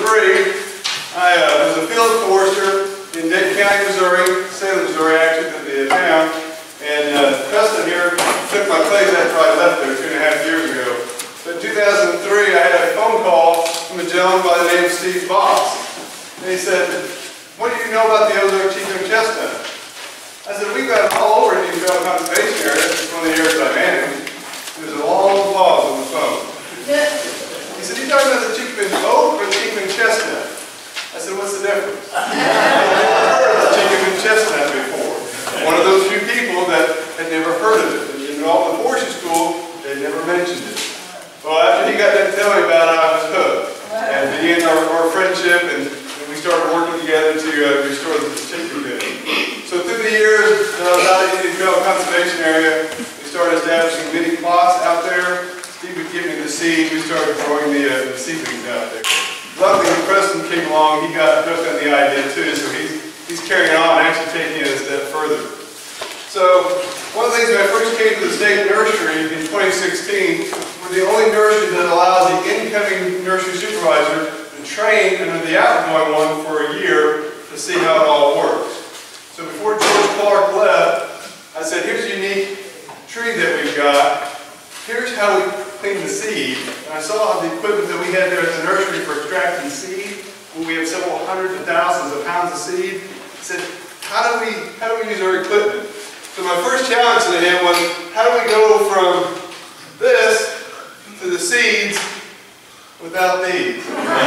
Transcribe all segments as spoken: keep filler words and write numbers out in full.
three, I uh, was a field forester in Dade County, Missouri, Salem, Missouri, actually, the town. And uh, Preston here took my place after I left there two and a half years ago. But in two thousand three, I had a phone call from a gentleman by the name of Steve Box. And he said, "What do you know about the Ozark Chinquapin chestnut?" I said, "We've got it all over in the Trail Conservation Area. It's one of the areas I manage." There's a long pause on the phone. He said, "You talking about the Chinquapin oak or the Chinquapin chestnut?" I said, "What's the difference?" I've never heard of the Chinquapin chestnut before. One of those few people that had never heard of it. And in all the forestry school, they never mentioned it. Well, after he got done telling me about it, I was hooked. And began our, our friendship, and, and we started working together to uh, restore the Chinquapin. So through the years, uh, out in the Indian Trail Conservation Area, we started establishing mini plots out there. Steve would give me the seed. We started growing the, uh, the seedlings out there. Luckily, when Preston came along, he got hooked on the idea too, so he's, he's carrying on and actually taking it a step further. So, one of the things when I first came to the state nursery in twenty sixteen, we're the only nursery that allows the incoming nursery supervisor to train under the outgoing one for a year to see how it all works. So before George Clark left, I said, "Here's a unique tree that we've got. Here's how we clean the seed." And I saw the equipment that we had there at the nursery for extracting seed. When we have several hundreds of thousands of pounds of seed. I said, how do we how do we use our equipment? So my first challenge to him was, how do we go from this to the seeds without these?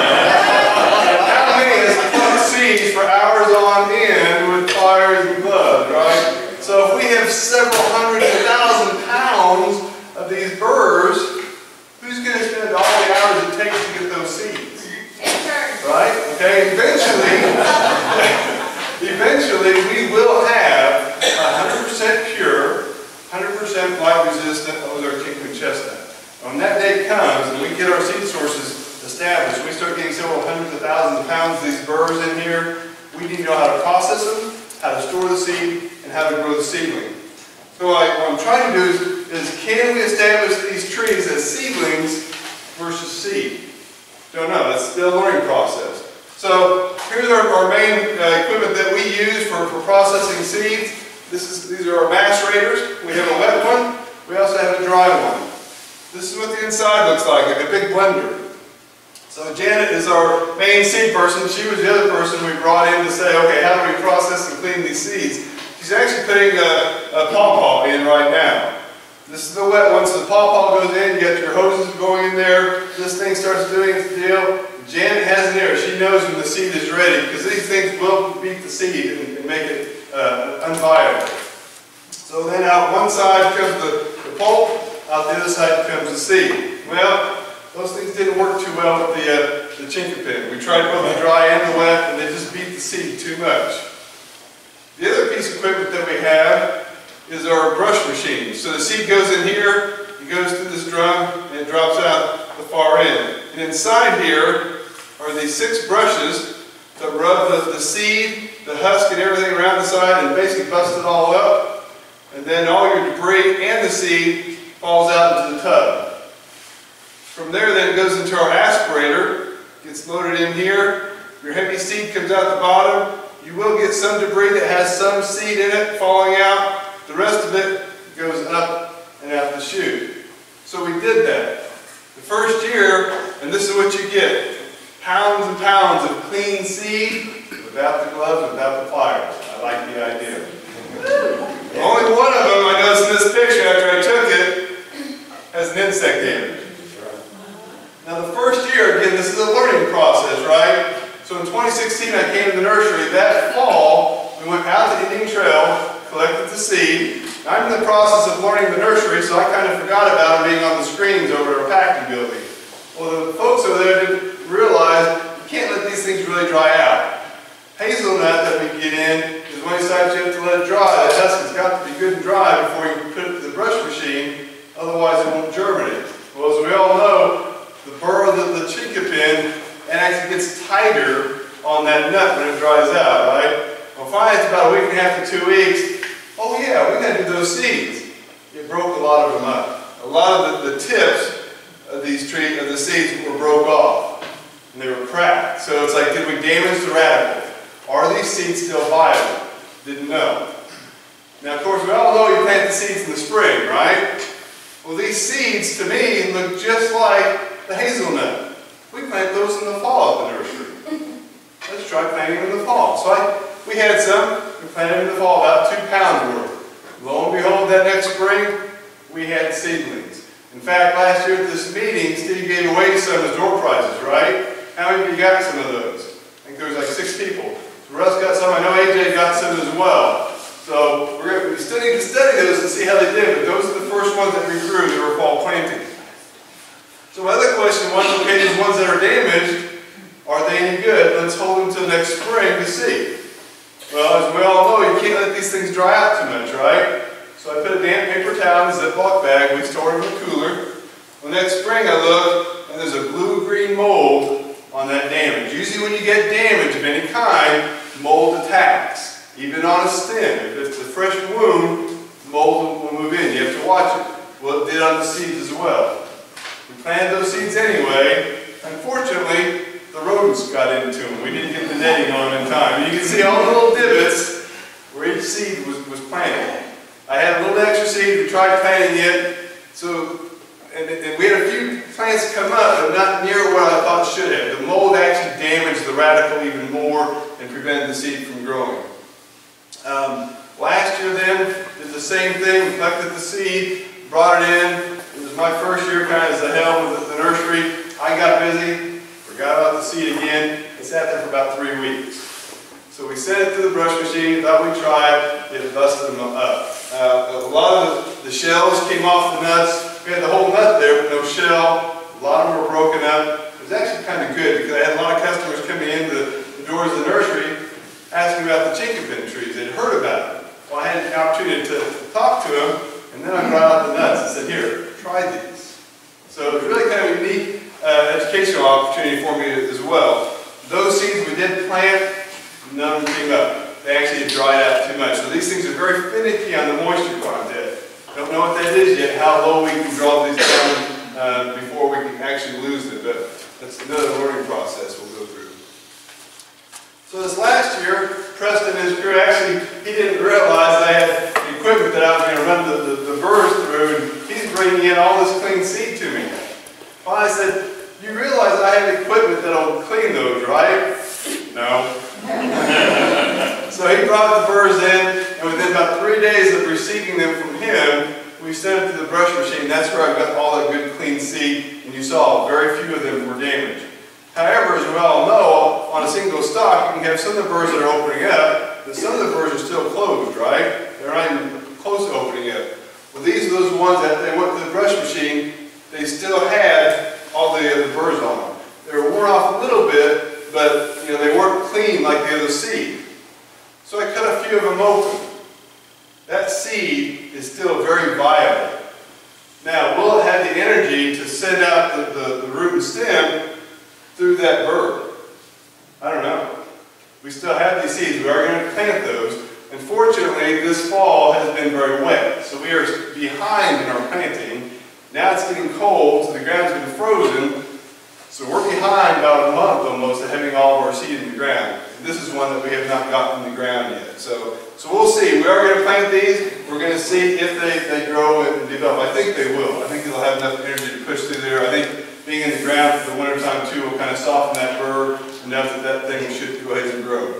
How many has plucked seeds for hours on end with pliers and gloves, right? So if we have several hundred thousand pounds of these burrs, who's going to spend all the hours it takes to get those seeds? Right? Okay, eventually, eventually we will have one hundred percent pure, one hundred percent blight resistant Ozark Chinquapin chestnut. When that day comes and we get our seed sources established, we start getting several hundreds of thousands of pounds of these burrs in here, we need to know how to process them, how to store the seed, and how to grow the seedling. So I, what I'm trying to do is, is can we establish these trees as seedlings versus seed? Don't know. That's still a learning process. So here's our, our main uh, equipment that we use for, for processing seeds. This is, these are our macerators. We have a wet one. We also have a dry one. This is what the inside looks like, like a big blender. So Janet is our main seed person. She was the other person we brought in to say, okay, how do we process and clean these seeds? She's actually putting a, a pawpaw in right now. This is the wet one, so the pawpaw goes in, you get your hoses going in there, this thing starts doing its deal. Janet has an ear, she knows when the seed is ready, because these things will beat the seed and, and make it uh, unviable. So then out one side comes the, the pulp, out the other side comes the seed. Well, those things didn't work too well with the, uh, the Chinquapin. We tried both the dry and the wet, and they just beat the seed too much. The other piece of equipment that we have is our brush machine. So the seed goes in here, it goes through this drum, and it drops out the far end. And inside here are these six brushes that rub the, the seed, the husk, and everything around the side and basically bust it all up. And then all your debris and the seed falls out into the tub. From there then it goes into our aspirator, gets loaded in here. Your heavy seed comes out the bottom. You will get some debris that has some seed in it falling out. The rest of it goes up and out the chute. So we did that. The first year, and this is what you get, pounds and pounds of clean seed without the gloves, without the pliers. I like the idea. Only one of them, I noticed in this picture after I took it, has an insect damage. Now the first year, again, this is a learning process, right? So in twenty sixteen, I came to the nursery. That fall, we went out to Indian Trail, collected the seed. I'm in the process of learning the nursery, so I kind of forgot about it being on the screens over at our packing building. Well, the folks over there didn't realize you can't let these things really dry out. Hazelnut that we get in is one of these times you have to let it dry. The husk has got to be good and dry before you can put it to the brush machine, otherwise it won't germinate. Well, as we all know, the burr of the, the Chinquapin and actually gets tighter on that nut when it dries out, right? Well, finally, it's about a week and a half to two weeks. Oh yeah, we got to do those seeds. It broke a lot of them up. A lot of the, the tips of these tree of the seeds were broke off, and they were cracked. So it's like, did we damage the radicle? Are these seeds still viable? Didn't know. Now, of course, we all know you plant the seeds in the spring, right? Well, these seeds, to me, look just like the hazelnut. We plant those in the fall at the nursery. Let's try planting them in the fall. So I, we had some. We planted them in the fall, about two pounds worth. Lo and behold, that next spring, we had seedlings. In fact, last year at this meeting, Steve gave away some as door prizes, right? How many of you got some of those? I think there was like six people. So Russ got some. I know A J got some as well. So we're going to, we still need to study those and see how they did, but those are the first ones that we grew that were fall plantings. So my other question was, okay, these ones that are damaged, are they any good? Let's hold them until next spring to see. Well, as we all know, you can't let these things dry out too much, right? So I put a damp paper towel in a Ziploc bag. We store it in the cooler. Well, next spring I look, and there's a blue-green mold on that damage. Usually when you get damage of any kind, mold attacks, even on a stem. If it's a fresh wound, mold will move in. You have to watch it. Well, it did on the seeds as well. We planted those seeds anyway. Unfortunately, the rodents got into them. We didn't get the netting on in time. You can see all the little divots where each seed was, was planted. I had a little extra seed. We tried planting it. So, and, and we had a few plants come up, but not near what I thought it should have. The mold actually damaged the radicle even more and prevented the seed from growing. Um, last year then, did the same thing. We collected the seed, brought it in. It was my first year kind of as the helm of the, the nursery. I got busy. Forgot about the seed again. It sat there for about three weeks. So we sent it to the brush machine, thought we'd try it, it busted them up. Uh, a lot of the, the shells came off the nuts. We had the whole nut there, but no shell. A lot of them were broken up. It was actually kind of good because I had a lot of customers coming into the, the doors of the nursery asking about the Chinquapin trees. They'd heard about it. Well, I had the opportunity to talk to them, and then I brought out the nuts and said, here, try these. So it was really kind of a unique Uh, educational opportunity for me as well. Those seeds we did plant, none of them came up. They actually had dried out too much. So these things are very finicky on the moisture content. Don't know what that is yet, how low we can draw these down uh, before we can actually lose them, but that's another learning process we'll go through. So this last year, Preston and his crew, actually, he didn't realize I had the equipment that I was going to run the, the, the burrs through, and he's bringing in all this clean seed to me. Well, I said, you realize I have equipment that'll clean those, right? No. So he brought the burrs in, and within about three days of receiving them from him, we sent it to the brush machine. That's where I got all that good clean seed, and you saw very few of them were damaged. However, as we all know, on a single stalk, you can have some of the burrs that are opening up, but some of the burrs are still closed, right? They're not even close to opening up. Well, these are those ones that they went to the brush machine, they still had all the other burrs on them. They were worn off a little bit, but you know they weren't clean like the other seed. So I cut a few of them open. That seed is still very viable. Now, will it have the energy to send out the, the, the root and stem through that burr? I don't know. We still have these seeds. We are going to plant those. Unfortunately, this fall has been very wet, so we are behind in our planting. Now it's getting cold, so the ground's been frozen, so we're behind about a month almost of having all of our seed in the ground. And this is one that we have not gotten in the ground yet. So, so we'll see. We are going to plant these. We're going to see if they, they grow and develop. I think they will. I think they'll have enough energy to push through there. I think being in the ground for the wintertime too will kind of soften that burr enough that that thing should go ahead and grow.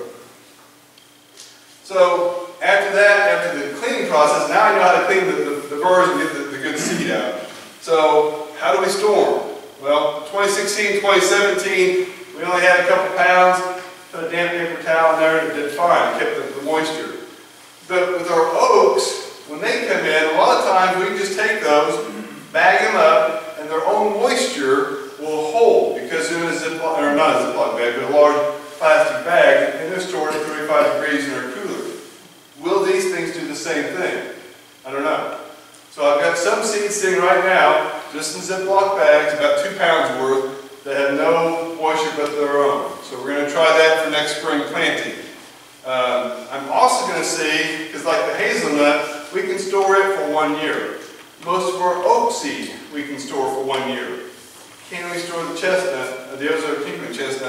So after that, after the cleaning process, now I know how to clean the, the, the burrs and get the, the good seed out. So how do we store them? Well, twenty sixteen, twenty seventeen, we only had a couple pounds, put a damp paper towel in there and it did fine, it kept the, the moisture. But with our oaks, when they come in, a lot of times we can just take those, bag them up, and their own moisture will hold because they're in a Ziploc, or not a Ziploc bag, but a large plastic bag, and they're stored at thirty-five degrees in our cooler. Will these things do the same thing? I don't know. So I've got some seeds sitting right now, just in Ziploc bags, about two pounds worth, that have no moisture but their own. So we're going to try that for next spring planting. Um, I'm also going to see, because like the hazelnut, we can store it for one year. Most of our oak seed we can store for one year. Can we store the chestnut, the Ozark Chinquapin chestnut,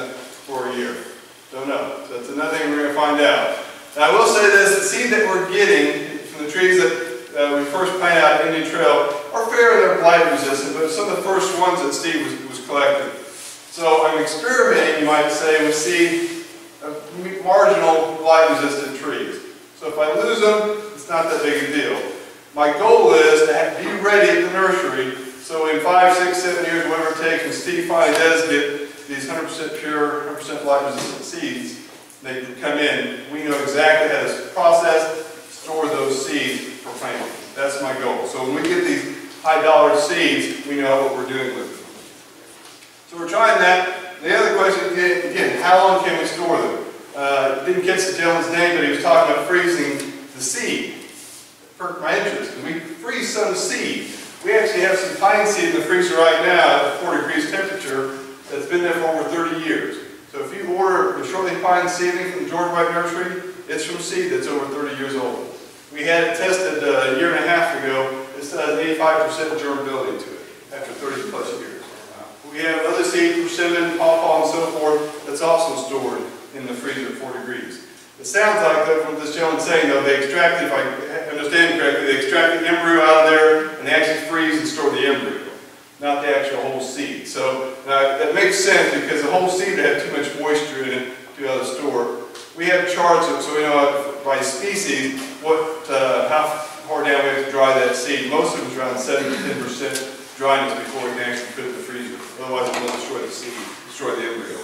for a year? Don't know. So that's another thing we're going to find out. Now I will say this, the seed that we're getting from the trees that uh, we first planted out at Indian Trail are fair, they're blight resistant, but some of the first ones that Steve was, was collecting. So I'm experimenting, you might say, with seed of marginal blight resistant trees. So if I lose them, it's not that big a deal. My goal is to have, be ready at the nursery, so in five, six, seven years, whatever it takes, when Steve finally does get these one hundred percent pure, one hundred percent blight resistant seeds, they come in, we know exactly how to process, store those seeds for planting. That's my goal. So when we get these high dollar seeds, we know what we're doing with them. So we're trying that. The other question, again, how long can we store them? Uh, didn't catch the gentleman's name, but he was talking about freezing the seed. Perked my interest. And we freeze some seed. We actually have some pine seed in the freezer right now at four degrees temperature that's been there for over thirty years. So if you order a shortleaf pine seedling from the George White Nursery, it's from seed that's over thirty years old. We had it tested uh, a year and a half ago. It still has eighty-five percent durability to it after thirty plus years. We have other seed, persimmon, pawpaw, and so forth that's also stored in the freezer at four degrees. It sounds like, though, from this gentleman saying, though, they extract, if I understand correctly, they extract the embryo out of there and they actually freeze and store the embryo, not the actual whole seed. So uh, that makes sense because the whole seed would have too much moisture in it to be able to store. We have charts so we know by species what, uh, how far down we have to dry that seed. Most of them is around seven to ten percent dryness before we can actually put it in the freezer. Otherwise, it will destroy the seed, destroy the embryo.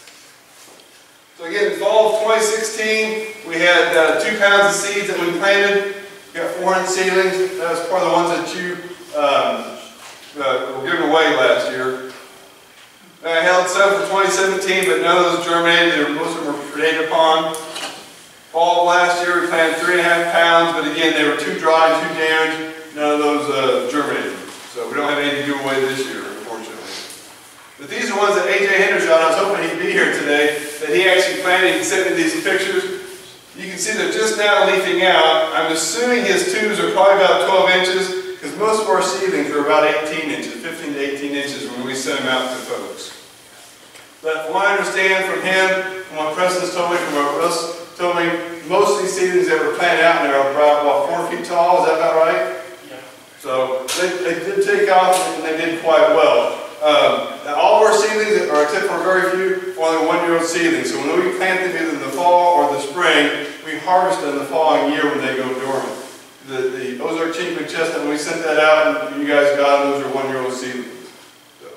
So again, in fall of twenty sixteen, we had uh, two pounds of seeds that we planted. We got four hundred seedlings. That was part of the ones that you um, uh, were given away last year. I held some for twenty seventeen, but none of those germinated. They were, most of them were predated upon. Fall of last year, we planted three and a half pounds, but again, they were too dry and too damaged. None of those uh, germinated. So we don't have anything to give away this year, unfortunately. But these are ones that A J Hendershot, I was hoping he'd be here today, that he actually planted. He sent me these pictures. You can see they're just now leafing out. I'm assuming his tubes are probably about twelve inches, because most of our seedlings are about eighteen inches, fifteen to eighteen inches when we send them out to folks. But from what I understand from him, from what Preston's told me, from what Russ told me, most of these seedlings that were planted out in there are about, what, four feet tall, is that about right? Yeah. So they, they did take off and they did quite well. Um, now all of our seedlings, or except for very few, are only one-year-old seedlings. So when we plant them either in the fall or the spring, we harvest them the following year when they go dormant. The, the Ozark Chinquapin chestnut, when we sent that out and you guys got them, those are one-year-old seedlings. So.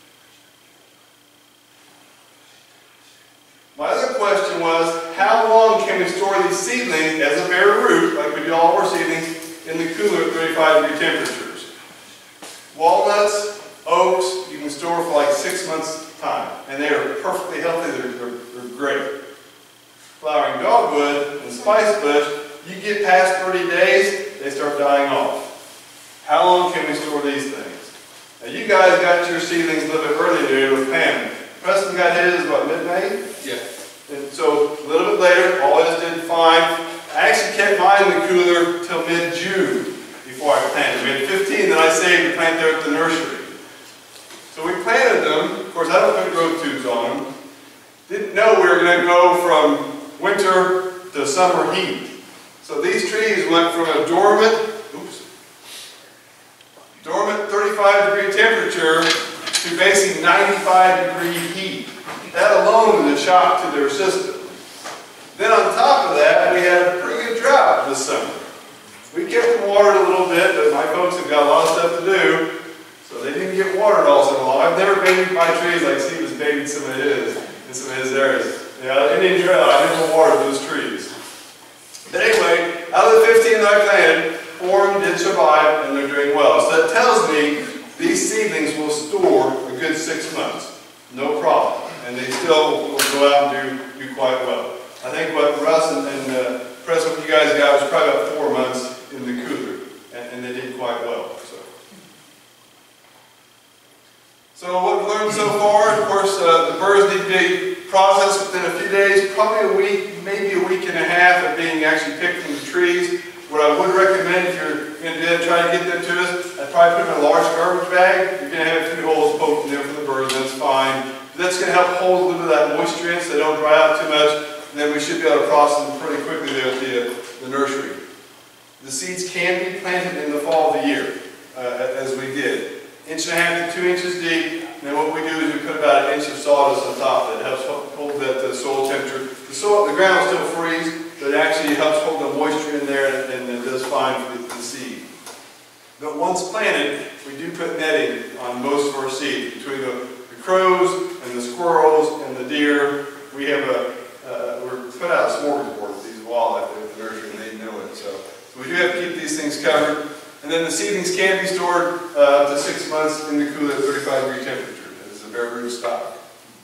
My other question was, how long can we store these seedlings as a bare root, like we do all of our seedlings, in the cooler at thirty-five degree temperatures? Walnuts, oaks, you can store for like six months' time, and they are perfectly healthy. They're, they're, they're great. Flowering dogwood and spice bush, you get past thirty days, they start dying off. How long can we store these things? Now you guys got your seedlings a little bit earlier with Pam. Preston got his, what, mid-May? Yeah. And so a little bit later, all this did fine. I actually kept mine in the cooler till mid-June before I planted. We had fifteen that I saved to plant there at the nursery. So we planted them. Of course, I don't put growth tubes on them. Didn't know we were going to go from winter to summer heat. So these trees went from a dormant, oops, dormant thirty-five degree temperature to basically ninety-five degree heat. That alone was a shock to their system. Then on top of that, we had a pretty good drought this summer. We kept them watered a little bit, but my folks have got a lot of stuff to do. So they didn't get watered all summer long. I've never babied my trees like Steve has babied some of his in some of his areas. Yeah, Indian drought, I never watered those trees. But anyway, out of the fifteen that I planted, four of them did survive and they're doing well. So that tells me these seedlings will store a good six months. No problem. And they still will go out and do, do quite well. I think what Russ and, and uh, Press, what you guys got was probably about four months in the cooler. And, and they did quite well. So. So what we've learned so far, of course, uh, the birds need to be processed within a few days, probably a week, maybe a week and a half of being actually picked from the trees. What I would recommend if you're going to try to get them to us, I'd probably put them in a large garbage bag. You're going to have a few holes poked in there for the birds, that's fine. If That's going to help hold a little bit of that moisture in so they don't dry out too much. And then we should be able to process them pretty quickly there at the, uh, the nursery. The seeds can be planted in the fall of the year, uh, as we did. Inch and a half to two inches deep. And then what we do is we put about an inch of sawdust on top of it. It helps hold that uh, soil temperature. The soil, the ground will still freeze, but it actually helps hold the moisture in there, and, and it does fine for the, the seed. But once planted, we do put netting on most of our seed. Between the, the crows and the squirrels and the deer, we have a, uh, we're put out a smorgasbord with these wildlife at the nursery, and they know it. So, so we do have to keep these things covered. And then the seedlings can be stored uh, up to six months in the cooler at thirty-five degree temperature. It's a bare root stock.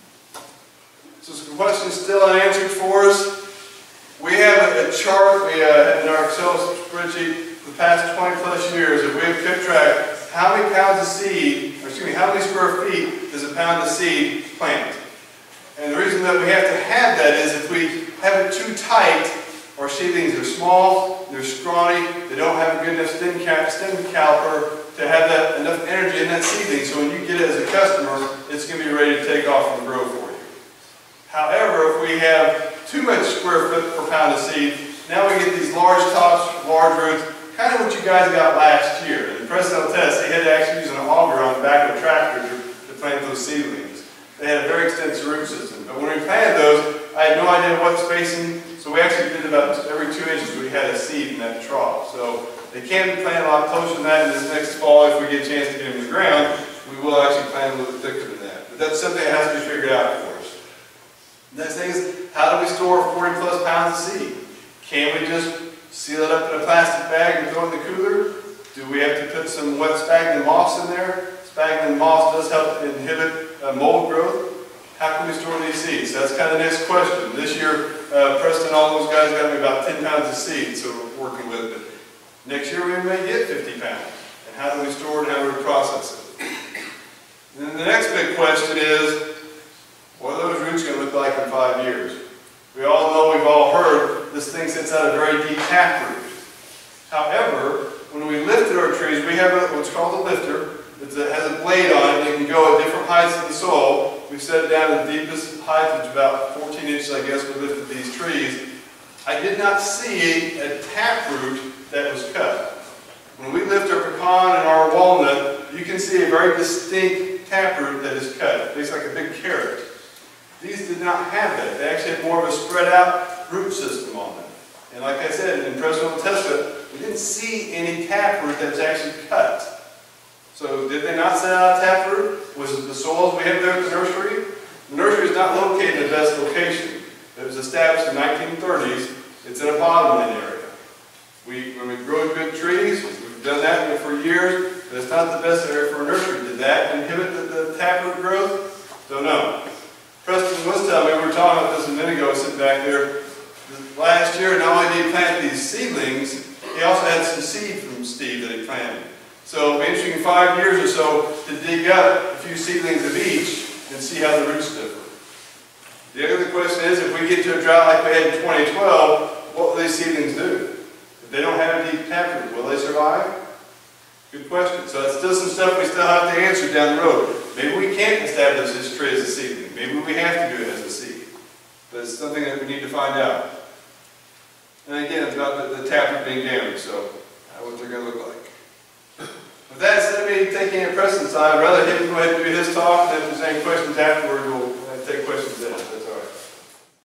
So some questions still unanswered for us. We have a, a chart we uh, in our Excel spreadsheet for the past twenty plus years. If we have kept track, how many pounds of seed, or excuse me, how many square feet does a pound of seed plant? And the reason that we have to have that is if we have it too tight, our seedlings are small, they're scrawny, they don't have a good enough stem, cap, stem caliper to have that enough energy in that seedling, so when you get it as a customer, it's going to be ready to take off and grow for you. However, if we have too much square foot per pound of seed, now we get these large tops, large roots, kind of what you guys got last year. In the Presnell test, they had to actually use an auger on the back of a tractor to, to plant those seedlings. They had a very extensive root system, but when we planted those, I had no idea what spacing, so we actually did about every two inches we had a seed in that trough. So they can be planted a lot closer than that, and this next fall, if we get a chance to get them in the ground, we will actually plant a little bit thicker than that. But that's something that has to be figured out for us. Next thing is, how do we store forty plus pounds of seed? Can we just seal it up in a plastic bag and throw it in the cooler? Do we have to put some wet sphagnum moss in there? Sphagnum moss does help inhibit uh, mold growth. How can we store these seeds? So that's kind of the next question. This year, uh, Preston, all those guys got me about ten pounds of seed, so we're working with it. Next year, we may get fifty pounds. And how do we store it and how do we process it? And then the next big question is, what are those roots going to look like in five years? We all know, we've all heard, this thing sits out a very deep taproot. However, when we lifted our trees, we have a, what's called a lifter. It has a blade on it, and it can go at different heights in the soil. We've set it down to the deepest height, which is about fourteen inches, I guess, we lifted these trees. I did not see a taproot that was cut. When we lift our pecan and our walnut, you can see a very distinct taproot that is cut. It looks like a big carrot. These did not have that. They actually had more of a spread out root system on them. And like I said, in Presnell Tesla, we didn't see any taproot that was actually cut. So did they not set out a taproot? Was it the soils we have there at the nursery? The nursery is not located in the best location. It was established in the nineteen thirties. It's in a bottomland area. We, when we grow good trees, we've done that for years, but it's not the best area for a nursery. Did that inhibit the, the taproot growth? Don't know. Preston was telling me, we were talking about this a minute ago, sitting back there. Last year, not only did he plant these seedlings, he also had some seed from Steve that he planted. So it'll be interesting in five years or so to dig up a few seedlings of each and see how the roots differ. The other question is, if we get to a drought like we had in twenty twelve, what will these seedlings do? If they don't have a deep taproot, will they survive? Good question. So that's still some stuff we still have to answer down the road. Maybe we can't establish this tree as a seedling. Maybe we have to do it as a seed. But it's something that we need to find out. And again, it's about the, the taproot being damaged, so uh, what they're going to look like. With that, instead of me taking a Preston's time, I'd rather him go ahead and do his talk, and if there's any questions afterwards, we'll